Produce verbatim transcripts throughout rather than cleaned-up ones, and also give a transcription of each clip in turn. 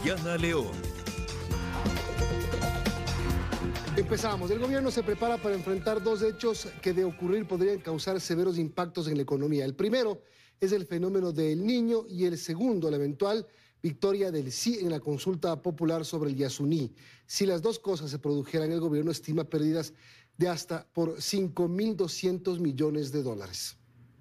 Diana León. Empezamos. El gobierno se prepara para enfrentar dos hechos que de ocurrir podrían causar severos impactos en la economía. El primero es el fenómeno del Niño y el segundo, la eventual victoria del sí en la consulta popular sobre el Yasuní. Si las dos cosas se produjeran, el gobierno estima pérdidas de hasta por cinco mil doscientos millones de dólares.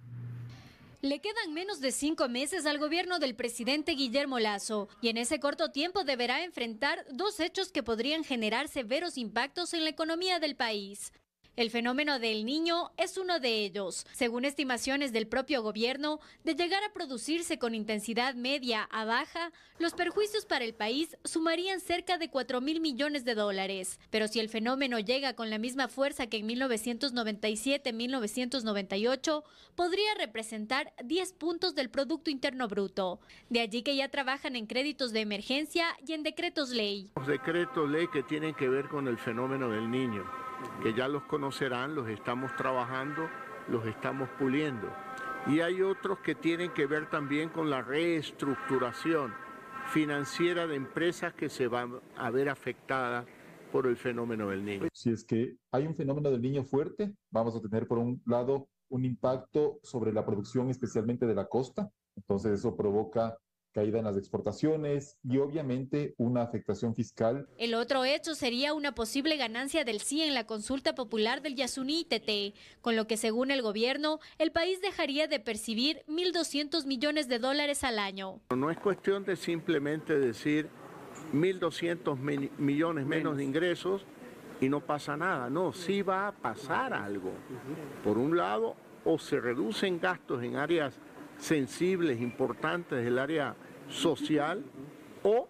Le quedan menos de cinco meses al gobierno del presidente Guillermo Lasso y en ese corto tiempo deberá enfrentar dos hechos que podrían generar severos impactos en la economía del país. El fenómeno del Niño es uno de ellos. Según estimaciones del propio gobierno, de llegar a producirse con intensidad media a baja, los perjuicios para el país sumarían cerca de cuatro mil millones de dólares. Pero si el fenómeno llega con la misma fuerza que en mil novecientos noventa y siete mil novecientos noventa y ocho, podría representar diez puntos del Producto Interno Bruto. De allí que ya trabajan en créditos de emergencia y en decretos ley. Los decretos ley que tienen que ver con el fenómeno del Niño, que ya los conocerán, los estamos trabajando, los estamos puliendo. Y hay otros que tienen que ver también con la reestructuración financiera de empresas que se van a ver afectadas por el fenómeno del Niño. Si es que hay un fenómeno del Niño fuerte, vamos a tener por un lado un impacto sobre la producción, especialmente de la costa. Entonces eso provoca caída en las exportaciones y obviamente una afectación fiscal. El otro hecho sería una posible ganancia del sí en la consulta popular del Yasuní T T, con lo que según el gobierno, el país dejaría de percibir mil doscientos millones de dólares al año. No es cuestión de simplemente decir mil doscientos millones menos de ingresos y no pasa nada. No, sí va a pasar algo. Por un lado, o se reducen gastos en áreas sensibles, importantes del área social, o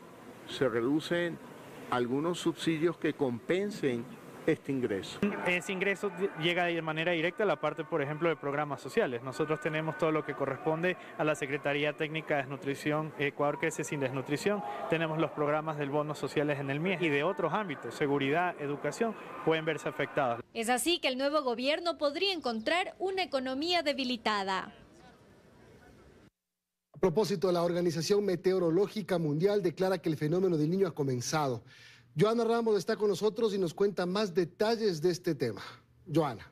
se reducen algunos subsidios que compensen este ingreso. Ese ingreso llega de manera directa a la parte, por ejemplo, de programas sociales. Nosotros tenemos todo lo que corresponde a la Secretaría Técnica de Desnutrición, Ecuador Crece Sin Desnutrición, tenemos los programas del bonos sociales en el M I E y de otros ámbitos, seguridad, educación, pueden verse afectados. Es así que el nuevo gobierno podría encontrar una economía debilitada. A propósito, la Organización Meteorológica Mundial declara que el fenómeno del Niño ha comenzado. Joana Ramos está con nosotros y nos cuenta más detalles de este tema. Joana.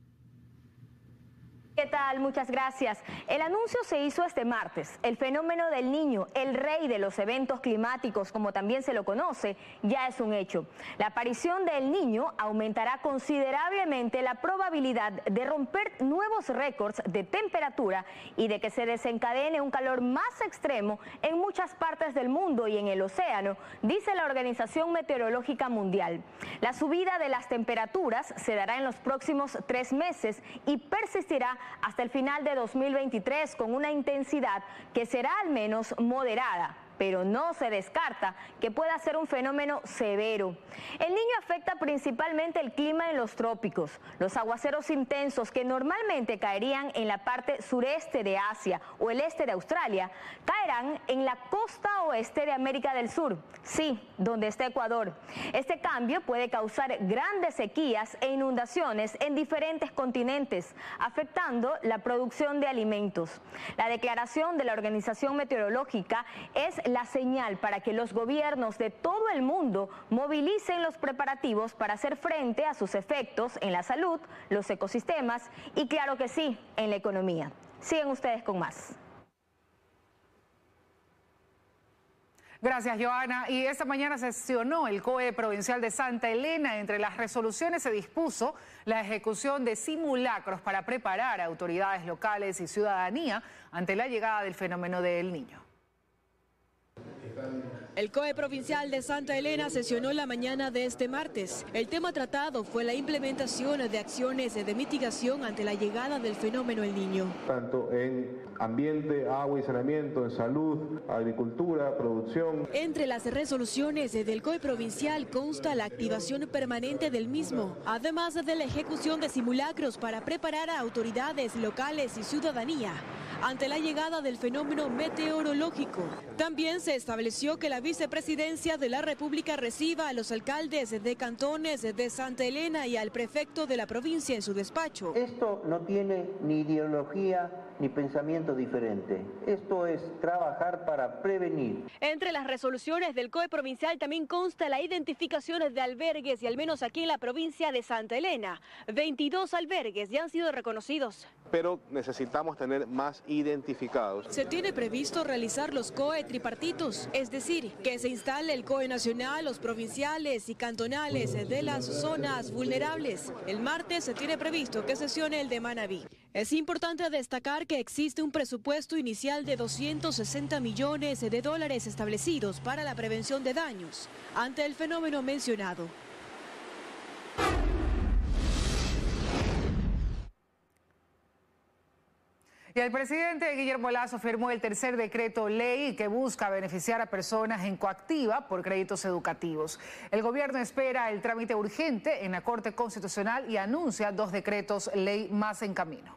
¿Qué tal? Muchas gracias. El anuncio se hizo este martes. El fenómeno del Niño, el rey de los eventos climáticos, como también se lo conoce, ya es un hecho. La aparición del Niño aumentará considerablemente la probabilidad de romper nuevos récords de temperatura y de que se desencadene un calor más extremo en muchas partes del mundo y en el océano, dice la Organización Meteorológica Mundial. La subida de las temperaturas se dará en los próximos tres meses y persistirá hasta el final de dos mil veintitrés con una intensidad que será al menos moderada, pero no se descarta que pueda ser un fenómeno severo. El Niño afecta principalmente el clima en los trópicos. Los aguaceros intensos que normalmente caerían en la parte sureste de Asia o el este de Australia, caerán en la costa oeste de América del Sur, sí, donde está Ecuador. Este cambio puede causar grandes sequías e inundaciones en diferentes continentes, afectando la producción de alimentos. La declaración de la Organización Meteorológica es la señal para que los gobiernos de todo el mundo movilicen los preparativos para hacer frente a sus efectos en la salud, los ecosistemas y, claro que sí, en la economía. Siguen ustedes con más. Gracias, Joana. Y esta mañana sesionó el C O E Provincial de Santa Elena. Entre las resoluciones se dispuso la ejecución de simulacros para preparar a autoridades locales y ciudadanía ante la llegada del fenómeno del Niño. El C O E Provincial de Santa Elena sesionó la mañana de este martes. El tema tratado fue la implementación de acciones de mitigación ante la llegada del fenómeno El Niño. Tanto en ambiente, agua y saneamiento, en salud, agricultura, producción. Entre las resoluciones del C O E Provincial consta la activación permanente del mismo, además de la ejecución de simulacros para preparar a autoridades locales y ciudadanía ante la llegada del fenómeno meteorológico. También se estableció que la vicepresidencia de la República reciba a los alcaldes de cantones de Santa Elena y al prefecto de la provincia en su despacho. Esto no tiene ni ideología ni pensamiento diferente. Esto es trabajar para prevenir. Entre las resoluciones del C O E provincial también consta la identificación de albergues y al menos aquí en la provincia de Santa Elena, veintidós albergues ya han sido reconocidos. Pero necesitamos tener más identificados. Se tiene previsto realizar los C O E tripartitos, es decir, que se instale el C O E nacional, los provinciales y cantonales de las zonas vulnerables. El martes se tiene previsto que sesione el de Manabí. Es importante destacar que existe un presupuesto inicial de doscientos sesenta millones de dólares establecidos para la prevención de daños ante el fenómeno mencionado. Y el presidente Guillermo Lasso firmó el tercer decreto ley que busca beneficiar a personas en coactiva por créditos educativos. El gobierno espera el trámite urgente en la Corte Constitucional y anuncia dos decretos ley más en camino.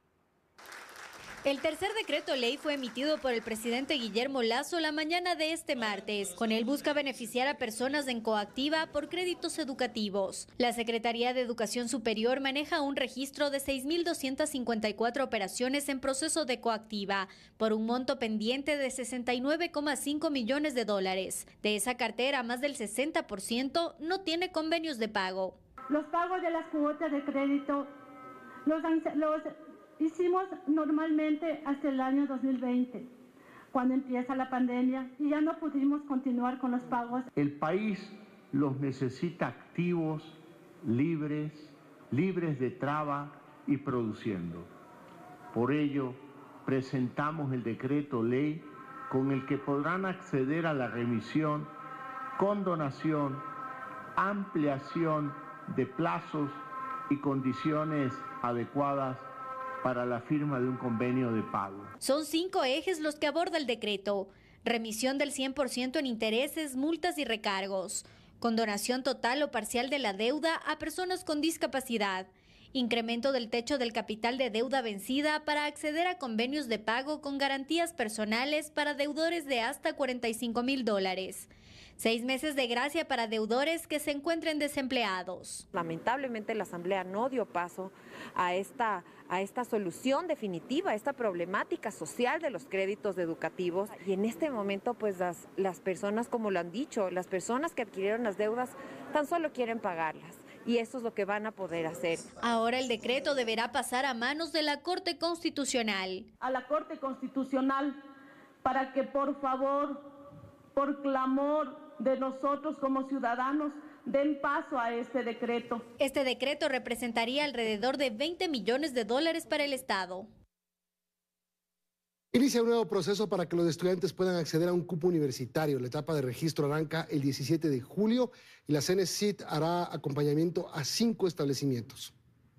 El tercer decreto ley fue emitido por el presidente Guillermo Lasso la mañana de este martes. Con él busca beneficiar a personas en coactiva por créditos educativos. La Secretaría de Educación Superior maneja un registro de seis mil doscientas cincuenta y cuatro operaciones en proceso de coactiva, por un monto pendiente de sesenta y nueve coma cinco millones de dólares. De esa cartera, más del sesenta por ciento no tiene convenios de pago. Los pagos de las cuotas de crédito los, los hicimos normalmente hasta el año dos mil veinte, cuando empieza la pandemia y ya no pudimos continuar con los pagos. El país los necesita activos, libres, libres de traba y produciendo. Por ello, presentamos el decreto ley con el que podrán acceder a la remisión, condonación, ampliación de plazos y condiciones adecuadas para la firma de un convenio de pago. Son cinco ejes los que aborda el decreto: remisión del cien por ciento en intereses, multas y recargos, condonación total o parcial de la deuda a personas con discapacidad, incremento del techo del capital de deuda vencida para acceder a convenios de pago con garantías personales para deudores de hasta cuarenta y cinco mil dólares. Seis meses de gracia para deudores que se encuentren desempleados. Lamentablemente la Asamblea no dio paso a esta, a esta solución definitiva, a esta problemática social de los créditos educativos. Y en este momento, pues las, las personas, como lo han dicho, las personas que adquirieron las deudas tan solo quieren pagarlas. Y eso es lo que van a poder hacer. Ahora el decreto deberá pasar a manos de la Corte Constitucional. A la Corte Constitucional para que por favor, por clamor de nosotros como ciudadanos, den paso a este decreto. Este decreto representaría alrededor de veinte millones de dólares para el Estado. Inicia un nuevo proceso para que los estudiantes puedan acceder a un cupo universitario. La etapa de registro arranca el diecisiete de julio y la Cenecit hará acompañamiento a cinco establecimientos.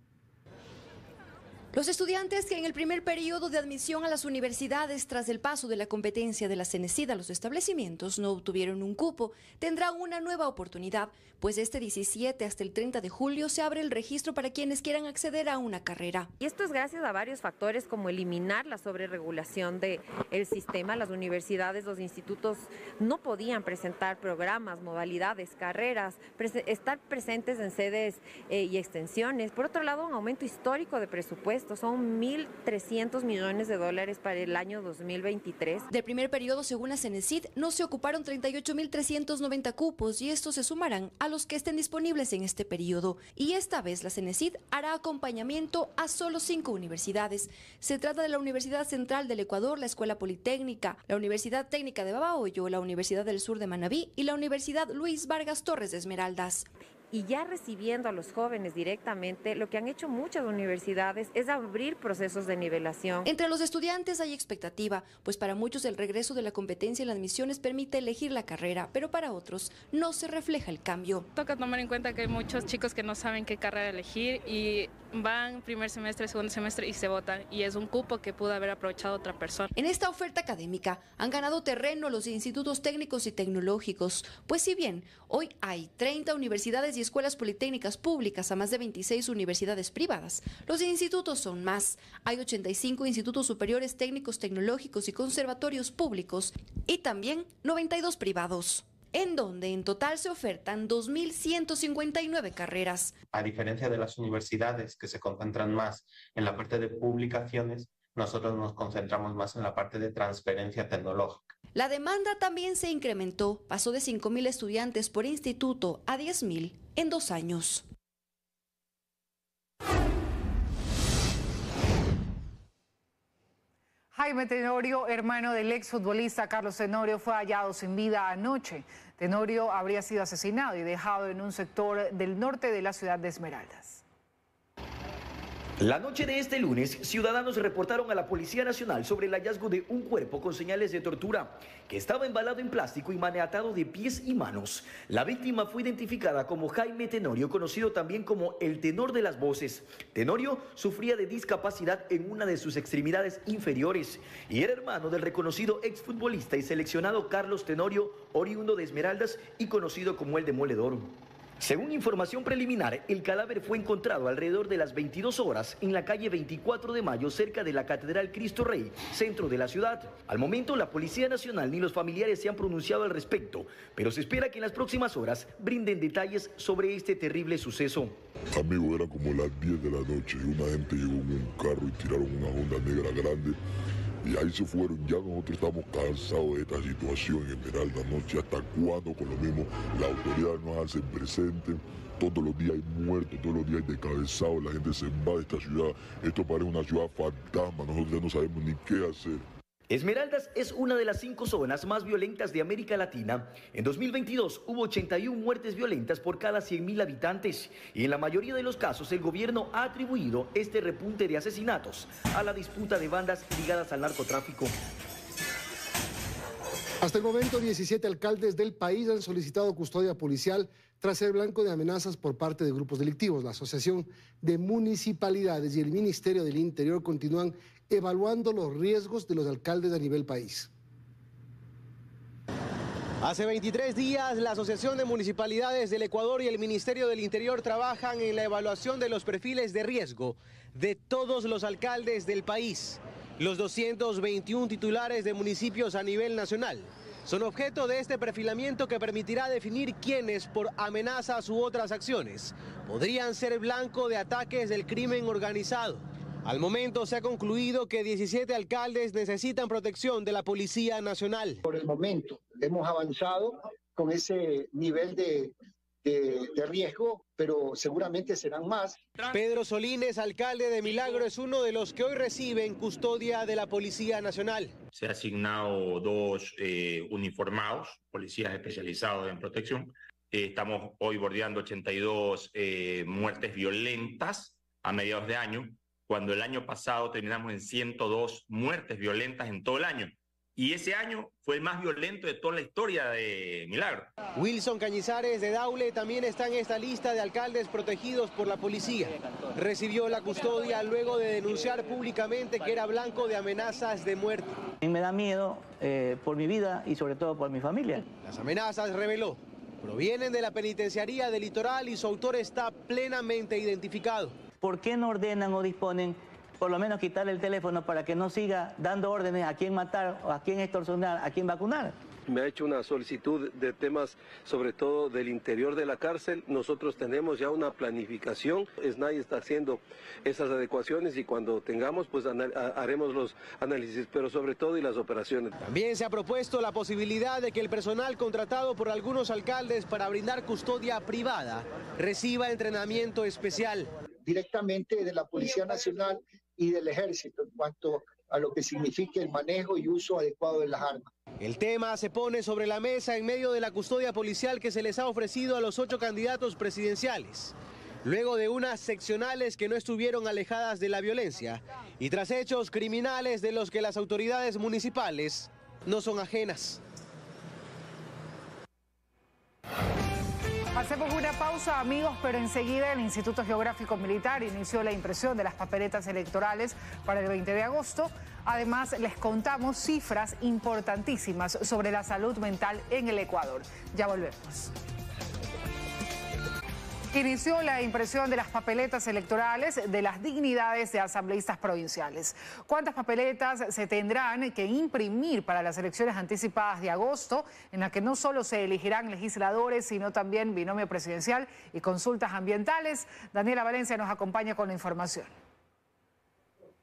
Los estudiantes que en el primer periodo de admisión a las universidades tras el paso de la competencia de la Cenecit a los establecimientos no obtuvieron un cupo, tendrán una nueva oportunidad, pues este diecisiete hasta el treinta de julio se abre el registro para quienes quieran acceder a una carrera. Y esto es gracias a varios factores como eliminar la sobreregulación del sistema. Las universidades, los institutos no podían presentar programas, modalidades, carreras, pre- estar presentes en sedes eh, y extensiones. Por otro lado, un aumento histórico de presupuesto. Son mil trescientos millones de dólares para el año dos mil veintitrés. Del primer periodo, según la Cenecit, no se ocuparon treinta y ocho mil trescientos noventa cupos y estos se sumarán a los que estén disponibles en este periodo. Y esta vez la Cenecit hará acompañamiento a solo cinco universidades. Se trata de la Universidad Central del Ecuador, la Escuela Politécnica, la Universidad Técnica de Babahoyo, la Universidad del Sur de Manabí y la Universidad Luis Vargas Torres de Esmeraldas. Y ya recibiendo a los jóvenes directamente, lo que han hecho muchas universidades es abrir procesos de nivelación. Entre los estudiantes hay expectativa, pues para muchos el regreso de la competencia en las admisiones permite elegir la carrera, pero para otros no se refleja el cambio. Toca tomar en cuenta que hay muchos chicos que no saben qué carrera elegir y van primer semestre, segundo semestre y se votan, y es un cupo que pudo haber aprovechado otra persona. En esta oferta académica han ganado terreno los institutos técnicos y tecnológicos, pues si bien hoy hay treinta universidades y escuelas politécnicas públicas a más de veintiséis universidades privadas, los institutos son más. Hay ochenta y cinco institutos superiores técnicos tecnológicos y conservatorios públicos y también noventa y dos privados, en donde en total se ofertan dos mil ciento cincuenta y nueve carreras. A diferencia de las universidades que se concentran más en la parte de publicaciones, nosotros nos concentramos más en la parte de transferencia tecnológica. La demanda también se incrementó, pasó de cinco mil estudiantes por instituto a diez mil en dos años. Jaime Tenorio, hermano del exfutbolista Carlos Tenorio, fue hallado sin vida anoche. Tenorio habría sido asesinado y dejado en un sector del norte de la ciudad de Esmeraldas. La noche de este lunes, ciudadanos reportaron a la Policía Nacional sobre el hallazgo de un cuerpo con señales de tortura que estaba embalado en plástico y maniatado de pies y manos. La víctima fue identificada como Jaime Tenorio, conocido también como el tenor de las voces. Tenorio sufría de discapacidad en una de sus extremidades inferiores y era hermano del reconocido exfutbolista y seleccionado Carlos Tenorio, oriundo de Esmeraldas y conocido como el Demoledor. Según información preliminar, el cadáver fue encontrado alrededor de las veintidós horas en la calle veinticuatro de mayo, cerca de la Catedral Cristo Rey, centro de la ciudad. Al momento, la Policía Nacional ni los familiares se han pronunciado al respecto, pero se espera que en las próximas horas brinden detalles sobre este terrible suceso. Amigo, era como las diez de la noche y una gente llegó en un carro y tiraron una Honda negra grande. Y ahí se fueron. Ya nosotros estamos cansados de esta situación en Esmeralda, ¿no? Si hasta cuándo con lo mismo la autoridad nos hace presente. Todos los días hay muertos, todos los días hay descabezados, la gente se va de esta ciudad. Esto parece una ciudad fantasma, nosotros ya no sabemos ni qué hacer. Esmeraldas es una de las cinco zonas más violentas de América Latina. En dos mil veintidós hubo ochenta y una muertes violentas por cada cien mil habitantes y en la mayoría de los casos el gobierno ha atribuido este repunte de asesinatos a la disputa de bandas ligadas al narcotráfico. Hasta el momento, diecisiete alcaldes del país han solicitado custodia policial tras ser blanco de amenazas por parte de grupos delictivos. La Asociación de Municipalidades y el Ministerio del Interior continúan evaluando los riesgos de los alcaldes a nivel país. Hace veintitrés días, la Asociación de Municipalidades del Ecuador y el Ministerio del Interior trabajan en la evaluación de los perfiles de riesgo de todos los alcaldes del país. Los doscientos veintiún titulares de municipios a nivel nacional son objeto de este perfilamiento que permitirá definir quiénes, por amenazas u otras acciones, podrían ser blanco de ataques del crimen organizado. Al momento se ha concluido que diecisiete alcaldes necesitan protección de la Policía Nacional. Por el momento hemos avanzado con ese nivel de, de, de riesgo, pero seguramente serán más. Pedro Solines, alcalde de Milagro, es uno de los que hoy reciben custodia de la Policía Nacional. Se ha asignado dos eh, uniformados, policías especializados en protección. Eh, estamos hoy bordeando ochenta y dos eh, muertes violentas a mediados de año, cuando el año pasado terminamos en ciento dos muertes violentas en todo el año. Y ese año fue el más violento de toda la historia de Milagro. Wilson Cañizares de Daule también está en esta lista de alcaldes protegidos por la policía. Recibió la custodia luego de denunciar públicamente que era blanco de amenazas de muerte. Me da miedo eh, por mi vida y sobre todo por mi familia. Las amenazas, reveló, provienen de la penitenciaría del Litoral y su autor está plenamente identificado. ¿Por qué no ordenan o disponen por lo menos quitarle el teléfono para que no siga dando órdenes a quién matar, a quién extorsionar, a quién vacunar? Me ha hecho una solicitud de temas, sobre todo del interior de la cárcel. Nosotros tenemos ya una planificación. SNAI está haciendo esas adecuaciones y cuando tengamos, pues haremos los análisis, pero sobre todo y las operaciones. También se ha propuesto la posibilidad de que el personal contratado por algunos alcaldes para brindar custodia privada reciba entrenamiento especial. Directamente de la Policía Nacional y del Ejército en cuanto a lo que significa el manejo y uso adecuado de las armas. El tema se pone sobre la mesa en medio de la custodia policial que se les ha ofrecido a los ocho candidatos presidenciales, luego de unas seccionales que no estuvieron alejadas de la violencia y tras hechos criminales de los que las autoridades municipales no son ajenas. Hacemos una pausa, amigos, pero enseguida el Instituto Geográfico Militar inició la impresión de las papeletas electorales para el veinte de agosto. Además, les contamos cifras importantísimas sobre la salud mental en el Ecuador. Ya volvemos. Inició la impresión de las papeletas electorales de las dignidades de asambleístas provinciales. ¿Cuántas papeletas se tendrán que imprimir para las elecciones anticipadas de agosto, en las que no solo se elegirán legisladores, sino también binomio presidencial y consultas ambientales? Daniela Valencia nos acompaña con la información.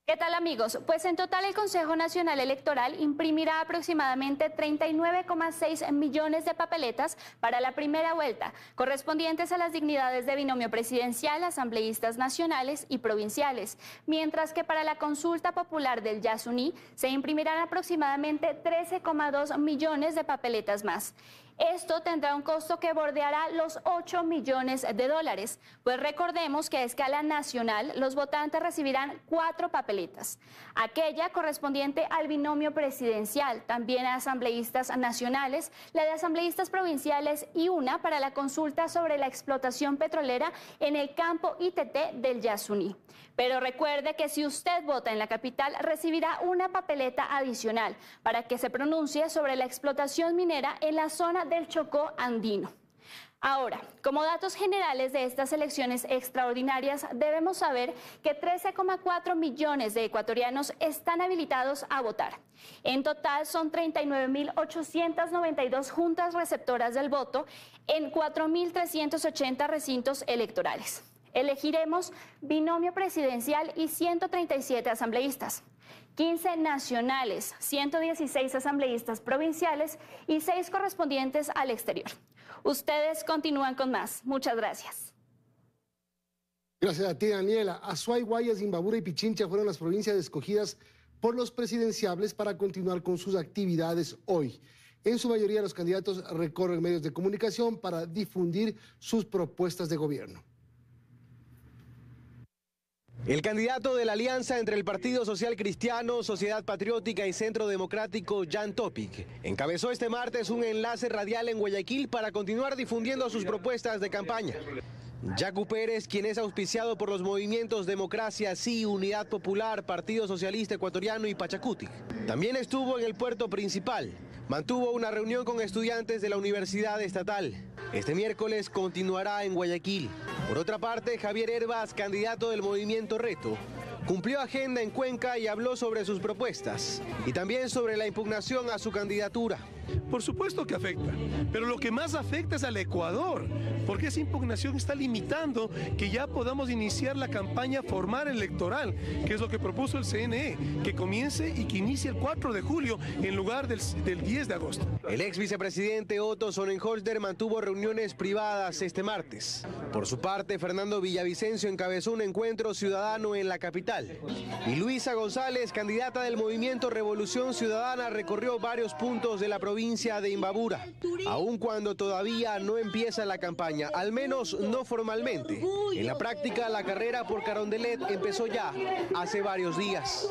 ¿Qué tal, amigos? Pues en total el Consejo Nacional Electoral imprimirá aproximadamente treinta y nueve coma seis millones de papeletas para la primera vuelta, correspondientes a las dignidades de binomio presidencial, asambleístas nacionales y provinciales, mientras que para la consulta popular del Yasuní se imprimirán aproximadamente trece coma dos millones de papeletas más. Esto tendrá un costo que bordeará los ocho millones de dólares, pues recordemos que a escala nacional los votantes recibirán cuatro papeletas. Aquella correspondiente al binomio presidencial, también a asambleístas nacionales, la de asambleístas provinciales y una para la consulta sobre la explotación petrolera en el campo I T T del Yasuní. Pero recuerde que si usted vota en la capital recibirá una papeleta adicional para que se pronuncie sobre la explotación minera en la zona del Chocó andino. Ahora, como datos generales de estas elecciones extraordinarias, debemos saber que trece coma cuatro millones de ecuatorianos están habilitados a votar. En total son treinta y nueve mil ochocientas noventa y dos juntas receptoras del voto en cuatro mil trescientos ochenta recintos electorales. Elegiremos binomio presidencial y ciento treinta y siete asambleístas, quince nacionales, ciento dieciséis asambleístas provinciales y seis correspondientes al exterior. Ustedes continúan con más. Muchas gracias. Gracias a ti, Daniela. Azuay, Guayas, Imbabura y Pichincha fueron las provincias escogidas por los presidenciables para continuar con sus actividades hoy. En su mayoría, los candidatos recorren medios de comunicación para difundir sus propuestas de gobierno. El candidato de la alianza entre el Partido Social Cristiano, Sociedad Patriótica y Centro Democrático, Jan Topic, encabezó este martes un enlace radial en Guayaquil para continuar difundiendo sus propuestas de campaña. Yacu Pérez, quien es auspiciado por los movimientos Democracia Sí, Unidad Popular, Partido Socialista Ecuatoriano y Pachacutic, también estuvo en el puerto principal. Mantuvo una reunión con estudiantes de la Universidad Estatal. Este miércoles continuará en Guayaquil. Por otra parte, Javier Herbas, candidato del Movimiento Reto, cumplió agenda en Cuenca y habló sobre sus propuestas y también sobre la impugnación a su candidatura. Por supuesto que afecta, pero lo que más afecta es al Ecuador, porque esa impugnación está limitando que ya podamos iniciar la campaña formal electoral, que es lo que propuso el C N E, que comience y que inicie el cuatro de julio en lugar del, del diez de agosto. El ex vicepresidente Otto Sonnenholzer mantuvo reuniones privadas este martes. Por su parte, Fernando Villavicencio encabezó un encuentro ciudadano en la capital. Y Luisa González, candidata del movimiento Revolución Ciudadana, recorrió varios puntos de la provincia de Imbabura, aun cuando todavía no empieza la campaña, al menos no formalmente. En la práctica, la carrera por Carondelet empezó ya hace varios días.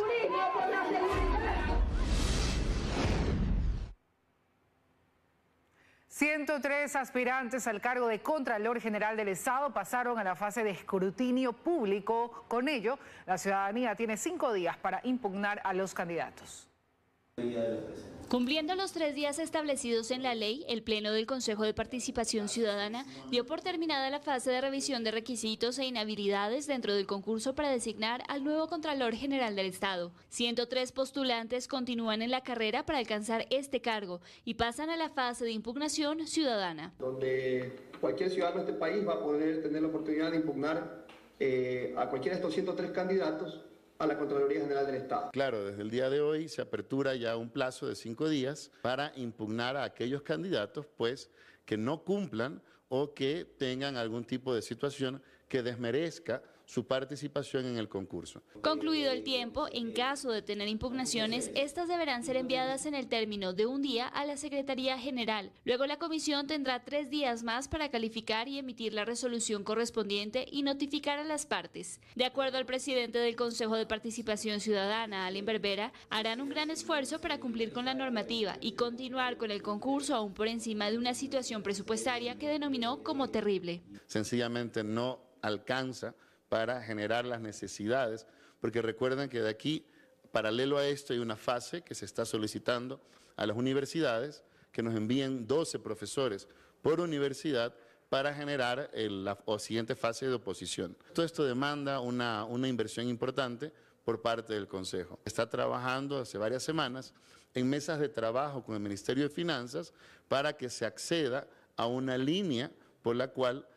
ciento tres aspirantes al cargo de Contralor General del Estado pasaron a la fase de escrutinio público. Con ello, la ciudadanía tiene cinco días para impugnar a los candidatos. Cumpliendo los tres días establecidos en la ley, el Pleno del Consejo de Participación Ciudadana dio por terminada la fase de revisión de requisitos e inhabilidades dentro del concurso para designar al nuevo Contralor General del Estado. ciento tres postulantes continúan en la carrera para alcanzar este cargo y pasan a la fase de impugnación ciudadana, donde cualquier ciudadano de este país va a poder tener la oportunidad de impugnar eh, a cualquiera de estos ciento tres candidatos a la Contraloría General del Estado. Claro, desde el día de hoy se apertura ya un plazo de cinco días para impugnar a aquellos candidatos pues, que no cumplan o que tengan algún tipo de situación que desmerezca su participación en el concurso. Concluido el tiempo, en caso de tener impugnaciones, estas deberán ser enviadas en el término de un día a la Secretaría General. Luego la comisión tendrá tres días más para calificar y emitir la resolución correspondiente y notificar a las partes. De acuerdo al presidente del Consejo de Participación Ciudadana, Allen Berbera, harán un gran esfuerzo para cumplir con la normativa y continuar con el concurso aún por encima de una situación presupuestaria que denominó como terrible. Sencillamente no alcanza para generar las necesidades, porque recuerden que de aquí, paralelo a esto, hay una fase que se está solicitando a las universidades que nos envíen doce profesores por universidad para generar el, la o siguiente fase de oposición. Todo esto demanda una, una inversión importante por parte del Consejo. Está trabajando hace varias semanas en mesas de trabajo con el Ministerio de Finanzas para que se acceda a una línea por la cual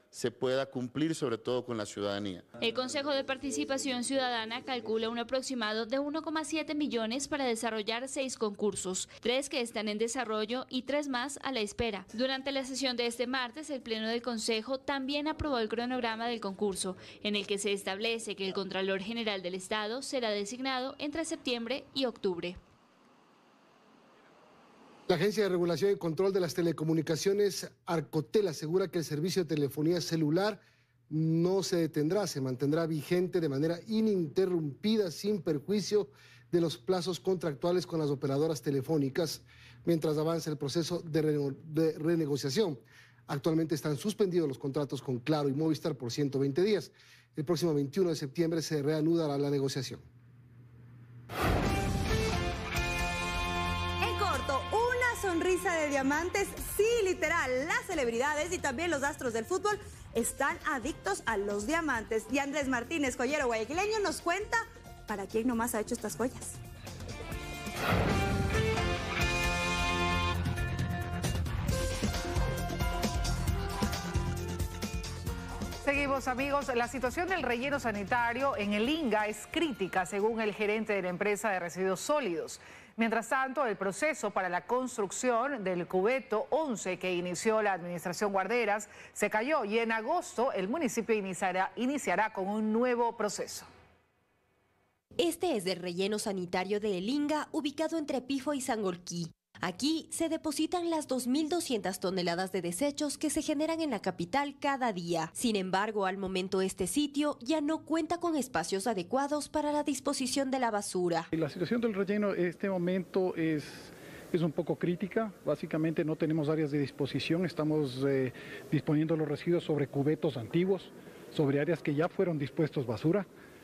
se pueda cumplir, sobre todo con la ciudadanía. El Consejo de Participación Ciudadana calcula un aproximado de uno coma siete millones para desarrollar seis concursos, tres que están en desarrollo y tres más a la espera. Durante la sesión de este martes, el Pleno del Consejo también aprobó el cronograma del concurso, en el que se establece que el Contralor General del Estado será designado entre septiembre y octubre. La Agencia de Regulación y Control de las Telecomunicaciones, Arcotel, asegura que el servicio de telefonía celular no se detendrá, se mantendrá vigente de manera ininterrumpida, sin perjuicio de los plazos contractuales con las operadoras telefónicas, mientras avanza el proceso de, rene de renegociación. Actualmente están suspendidos los contratos con Claro y Movistar por ciento veinte días. El próximo veintiuno de septiembre se reanudará la negociación. Sonrisa de diamantes, sí, literal. Las celebridades y también los astros del fútbol están adictos a los diamantes. Y Andrés Martínez, joyero guayaquileño, nos cuenta para quién nomás ha hecho estas joyas. Seguimos, amigos. La situación del relleno sanitario en el INGA es crítica, según el gerente de la empresa de residuos sólidos. Mientras tanto, el proceso para la construcción del cubeto once que inició la administración Guarderas se cayó y en agosto el municipio iniciará, iniciará con un nuevo proceso. Este es el relleno sanitario de El Inga, ubicado entre Pifo y Sangolquí. Aquí se depositan las dos mil doscientas toneladas de desechos que se generan en la capital cada día. Sin embargo, al momento este sitio ya no cuenta con espacios adecuados para la disposición de la basura. La situación del relleno en este momento es, es un poco crítica. Básicamente no tenemos áreas de disposición, estamos eh, disponiendo los residuos sobre cubetos antiguos, sobre áreas que ya fueron dispuestos basura.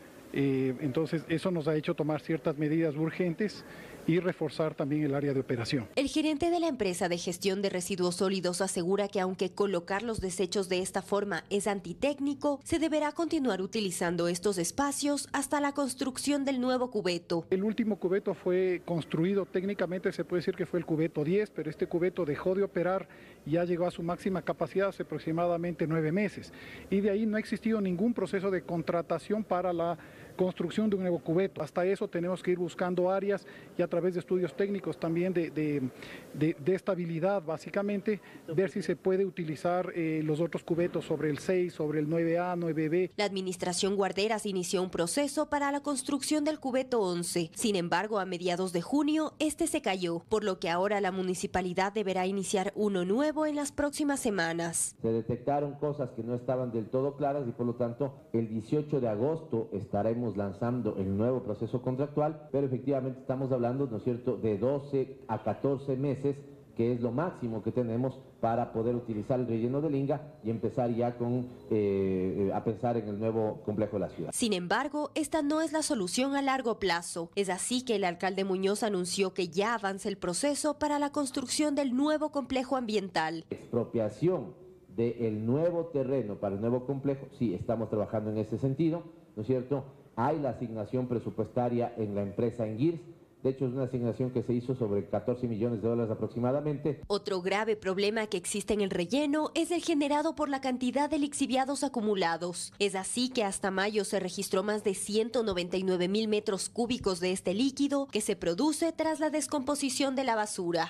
Eh, entonces eso nos ha hecho tomar ciertas medidas urgentes y reforzar también el área de operación. El gerente de la empresa de gestión de residuos sólidos asegura que aunque colocar los desechos de esta forma es antitécnico, se deberá continuar utilizando estos espacios hasta la construcción del nuevo cubeto. El último cubeto fue construido, técnicamente se puede decir que fue el cubeto diez, pero este cubeto dejó de operar y ya llegó a su máxima capacidad hace aproximadamente nueve meses. Y de ahí no ha existido ningún proceso de contratación para la construcción de un nuevo cubeto. Hasta eso tenemos que ir buscando áreas y a través de estudios técnicos también de, de, de, de estabilidad, básicamente, ver si se puede utilizar eh, los otros cubetos sobre el seis, sobre el nueve A, nueve B. La administración Guarderas inició un proceso para la construcción del cubeto once. Sin embargo, a mediados de junio, este se cayó, por lo que ahora la municipalidad deberá iniciar uno nuevo en las próximas semanas. Se detectaron cosas que no estaban del todo claras y por lo tanto el dieciocho de agosto estaremos lanzando el nuevo proceso contractual, pero efectivamente estamos hablando, ¿no es cierto?, de doce a catorce meses, que es lo máximo que tenemos para poder utilizar el relleno del Inga y empezar ya con, eh, a pensar en el nuevo complejo de la ciudad. Sin embargo, esta no es la solución a largo plazo. Es así que el alcalde Muñoz anunció que ya avanza el proceso para la construcción del nuevo complejo ambiental. Expropiación del nuevo terreno para el nuevo complejo, sí, estamos trabajando en ese sentido, ¿no es cierto? Hay la asignación presupuestaria en la empresa Engirs. De hecho, es una asignación que se hizo sobre catorce millones de dólares aproximadamente. Otro grave problema que existe en el relleno es el generado por la cantidad de lixiviados acumulados. Es así que hasta mayo se registró más de ciento noventa y nueve mil metros cúbicos de este líquido que se produce tras la descomposición de la basura.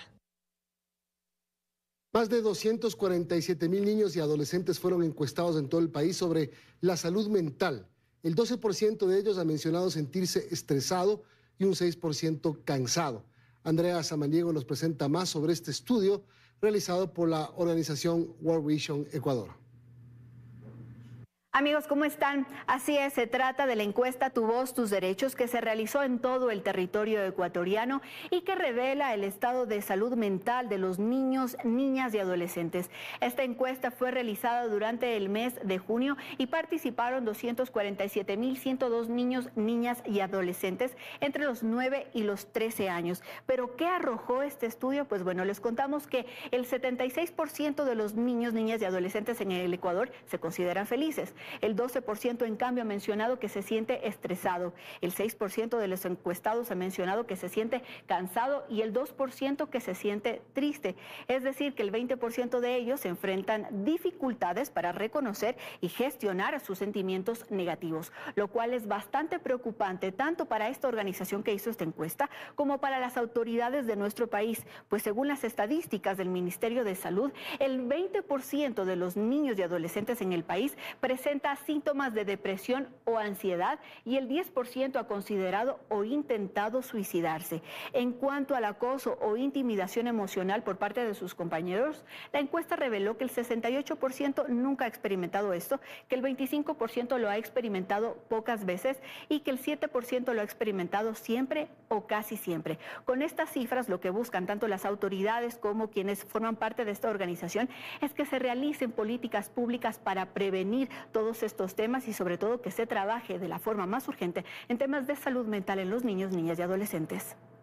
Más de doscientos cuarenta y siete mil niños y adolescentes fueron encuestados en todo el país sobre la salud mental. El doce por ciento de ellos ha mencionado sentirse estresado y un seis por ciento cansado. Andrea Samaniego nos presenta más sobre este estudio realizado por la organización World Vision Ecuador. Amigos, ¿cómo están? Así es, se trata de la encuesta Tu Voz, Tus Derechos que se realizó en todo el territorio ecuatoriano y que revela el estado de salud mental de los niños, niñas y adolescentes. Esta encuesta fue realizada durante el mes de junio y participaron doscientos cuarenta y siete mil ciento dos niños, niñas y adolescentes entre los nueve y los trece años. ¿Pero qué arrojó este estudio? Pues bueno, les contamos que el setenta y seis por ciento de los niños, niñas y adolescentes en el Ecuador se consideran felices. El doce por ciento en cambio ha mencionado que se siente estresado. El seis por ciento de los encuestados ha mencionado que se siente cansado y el dos por ciento que se siente triste. Es decir, que el veinte por ciento de ellos enfrentan dificultades para reconocer y gestionar sus sentimientos negativos, lo cual es bastante preocupante tanto para esta organización que hizo esta encuesta como para las autoridades de nuestro país, pues según las estadísticas del Ministerio de Salud, el veinte por ciento de los niños y adolescentes en el país presenta síntomas de depresión o ansiedad y el diez por ciento ha considerado o intentado suicidarse. En cuanto al acoso o intimidación emocional por parte de sus compañeros, la encuesta reveló que el sesenta y ocho por ciento nunca ha experimentado esto, que el veinticinco por ciento lo ha experimentado pocas veces y que el siete por ciento lo ha experimentado siempre o casi siempre. Con estas cifras, lo que buscan tanto las autoridades como quienes forman parte de esta organización es que se realicen políticas públicas para prevenir todos estos temas y sobre todo que se trabaje de la forma más urgente en temas de salud mental en los niños, niñas y adolescentes.